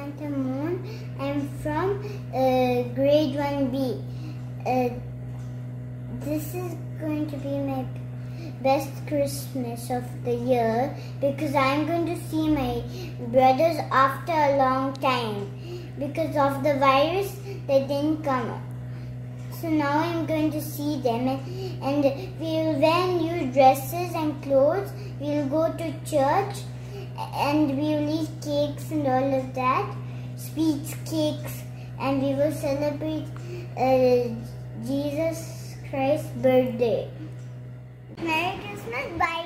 Samantha Moon. I'm from grade 1B. This is going to be my best Christmas of the year because I'm going to see my brothers after a long time. Because of the virus, they didn't come. So now I'm going to see them, and we'll wear new dresses and clothes. We'll go to church and we'll eat cakes and all of that. Sweets, cakes, and we will celebrate Jesus Christ's birthday. Merry Christmas, bye.